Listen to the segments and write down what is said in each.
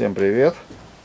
Всем привет.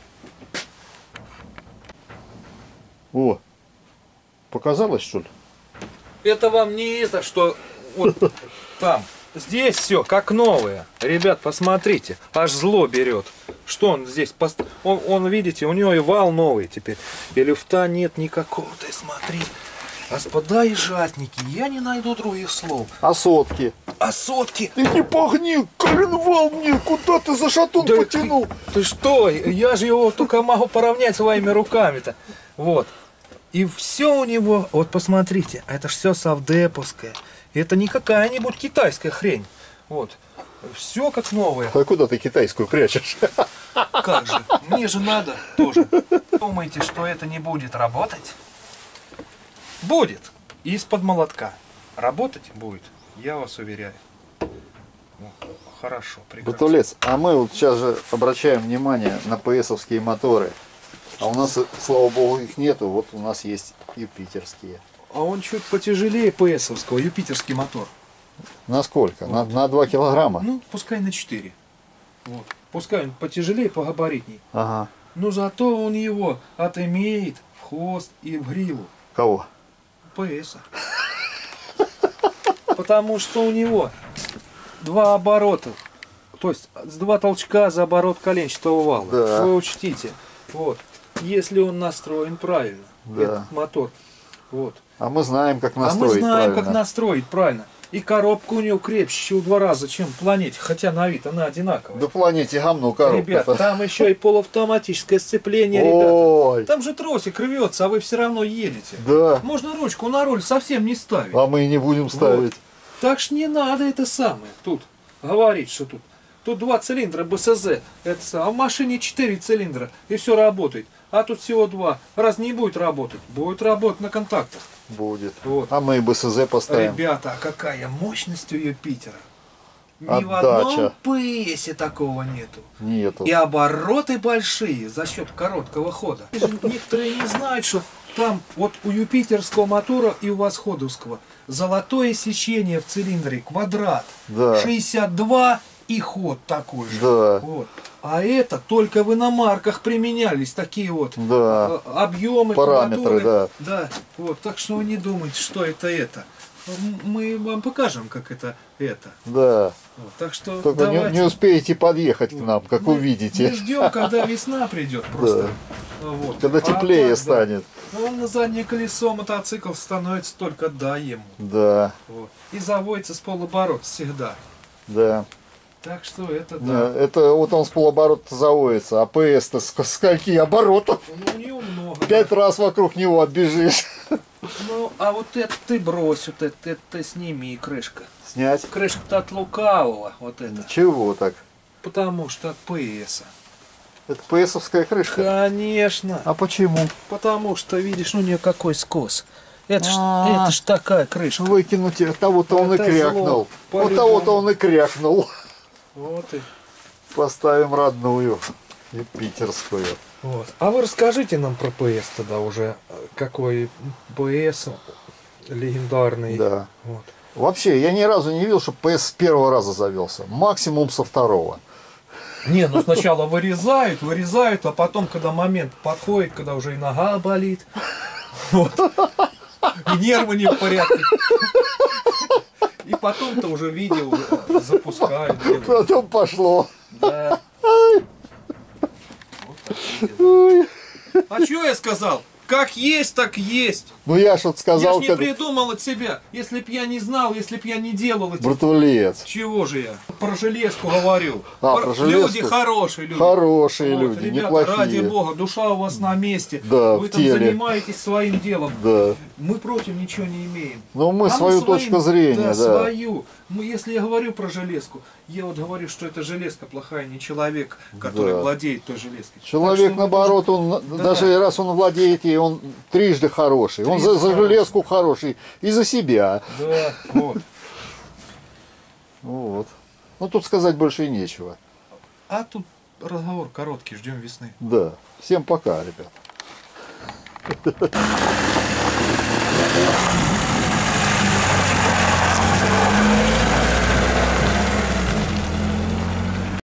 О, показалось, что ли? Это вам не это, что вот там. Здесь все как новое. Ребят, посмотрите, аж зло берет. Что он здесь? Он, видите, у него и вал новый теперь. И люфта нет никакого. Ты смотри. Господа и жатники, я не найду других слов. А сотки? А сотки? Ты не погни, коленвал мне, куда ты за шатун Да потянул? Ты что? Я же его только могу поравнять своими руками-то. Вот. И все у него, вот посмотрите, это ж все совдеповское. Это не какая-нибудь китайская хрень. Вот. Все как новое. А куда ты китайскую прячешь? Как же? Мне же надо тоже. Думаете, что это не будет работать? Будет. Из-под молотка. Работать будет. Я вас уверяю. Ну, хорошо, прекрасно. Батулец, а мы вот сейчас же обращаем внимание на ПСовские моторы. А у нас, слава богу, их нету. Вот у нас есть юпитерские. А он чуть потяжелее ПСовского, юпитерский мотор. Насколько? Вот. На 2 килограмма? Ну, пускай на 4. Вот. Пускай он потяжелее, погабаритней. Ага. Но зато он его отымеет в хвост и в гриву. Кого? ПСа. Потому что у него 2 оборота. То есть с 2 толчка за оборот коленчатого вала. Да. Вы учтите. Вот. Если он настроен правильно, Да. этот мотор. Вот. А мы знаем, как настроить А мы знаем, правильно. как настроить правильно. И коробка у него крепче в 2 раза, чем в планете. Хотя на вид она одинаковая. Да планете гамну коробка. Ребята, там еще и полуавтоматическое сцепление, Ой. ребята. Там же тросик рвется, а вы все равно едете. Да. Можно ручку на руль совсем не ставить. А мы и не будем ставить. Вот. Так ж не надо это самое. Тут говорить, что тут 2 цилиндра БСЗ. А в машине 4 цилиндра. И все работает. А тут всего 2. Раз не будет работать, будет работать на контактах. Будет. Вот. А мы и БСЗ поставим. Ребята, а какая мощность у Юпитера? Ни в Отдача. одном ПСе такого нету. Нету. И обороты большие за счет короткого хода. Некоторые не знают, что там вот у юпитерского мотора и у восходовского золотое сечение в цилиндре, квадрат, Да. 62 и ход такой же. Да. Вот. А это только в иномарках применялись такие вот Да. объемы, Параметры, кубатуры. да. Да. Вот. Так что вы не думайте, что это. Мы вам покажем, как это. Да. Вот. Так что Только давайте. не успеете подъехать к нам, как Мы увидите. ждем, когда весна придет просто. Вот. Когда теплее так, да. станет. Он на заднее колесо мотоцикл становится только дай ему. Да. Вот. И заводится с полоборот всегда. Да. Так что это да. Это вот он с полоборота заводится, а ПС-то скольки оборотов? Ну, у него много. 5 раз вокруг него оббежишь. Ну, а вот это ты брось, вот это сними, крышка. Снять? Крышка-то от лукавого, вот это. Чего так? Потому что от ПСа. Это ПСовская крышка? Конечно. А почему? Потому что, видишь, у нее какой скос. Это ж такая крышка. Выкинуть, от того-то он и Это крякнул. зло, Вот по-любому. того-то он и крякнул. Вот и. Поставим родную, юпитерскую. Вот. А вы расскажите нам про ПС тогда уже. Какой ПС легендарный. Да. Вот. Вообще, я ни разу не видел, чтобы ПС с первого раза завелся. Максимум со второго. Не, ну сначала вырезают, а потом, когда момент подходит, когда уже и нога болит, вот, и нервы не в порядке. И потом-то уже видео запускают. делают. Потом пошло. Да. Вот так Ой. а что я сказал? Как есть, так есть. Ну я что-то Я сказал, ж не когда... придумал от себя. Если б я не знал, если б я не делал эти... Братулец. Чего же я? Про железку говорю. Про железку? Люди хорошие люди. Хорошие Вот, люди, ребята, неплохие. ради бога, душа у вас на месте. Да, Вы в там теле. занимаетесь своим делом. Да. Мы против ничего не имеем. Ну мы А свою своим- точку зрения, да. свою. Если я говорю про железку, я вот говорю, что это железка плохая, не человек, который Да. владеет той железкой. Человек, Так что вы наоборот, он, Да. даже раз он владеет ей, он трижды хороший. Он Трижды за хороший. железку хороший и за себя. Да, вот. Вот. Ну тут сказать больше и нечего. А тут разговор короткий, ждем весны. Да. Всем пока, ребят.